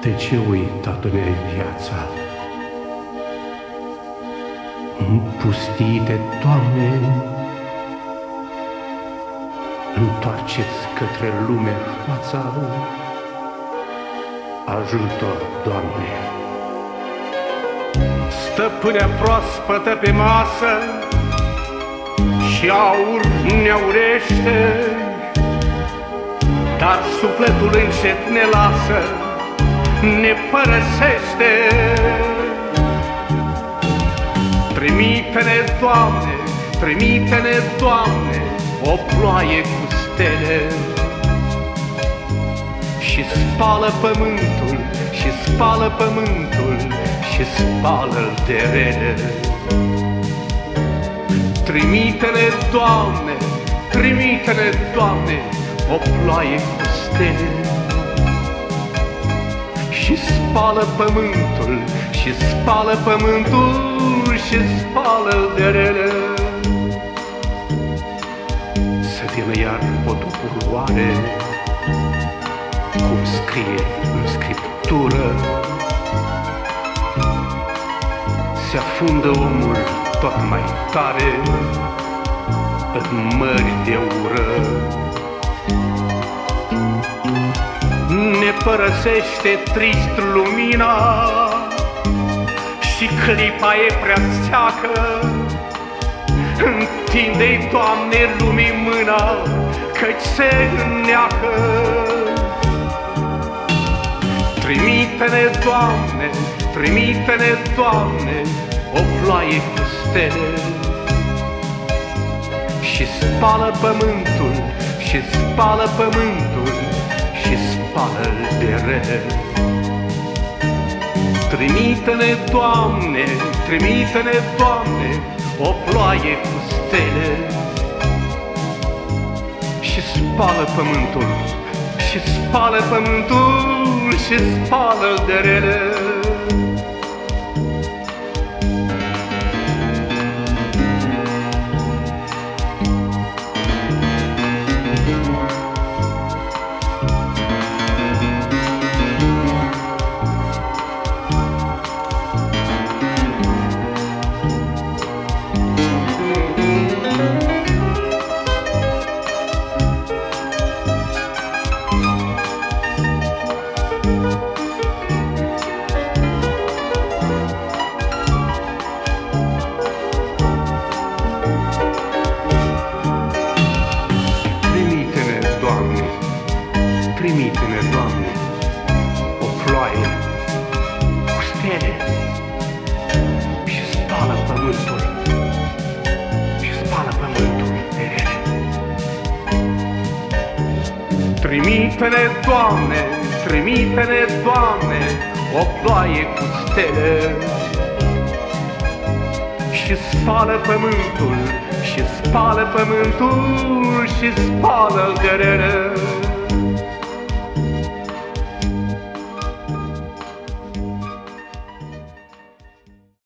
De ce uitat-mi-ai viața? În pustiite, Doamne, întoarceți către lume fața. Ajută, Doamne! Stăpânea proaspătă pe masă și aur ne aurește, dar sufletul încet ne lasă, ne părăsește. Trimite-ne, Doamne, trimite-ne, Doamne, o ploaie cu stele și spală pământul, și spală pământul, și spală-l de rele. Trimite-ne, Doamne, trimite-ne, Doamne, o ploaie cu stele și spală pământul, și spală pământul, și spală-l de rele. Să vină iar potopul oare, cum scrie în Scriptură, se afundă omul tot mai tare în mări de ură. Ne părăsește trist lumina și clipa e prea seacă. Întinde-i, Doamne, lumii mâna, căci se înneacă. Trimite-ne, Doamne, trimite-ne, Doamne, o ploaie cu stele și spală pământul, și spală pământul, și spală-l de rele. Trimite-ne, Doamne, trimite-ne, Doamne, o ploaie cu stele și spală pământul, și spală pământul, și spală-l de rele. Trimite-ne, Doamne, o ploaie cu stele și spală pământul, și spală pământul de rele. Trimite-ne, Doamne, trimite-ne, Doamne, o ploaie cu stele și spală pământul, și spală pământul, și spală-l de rele.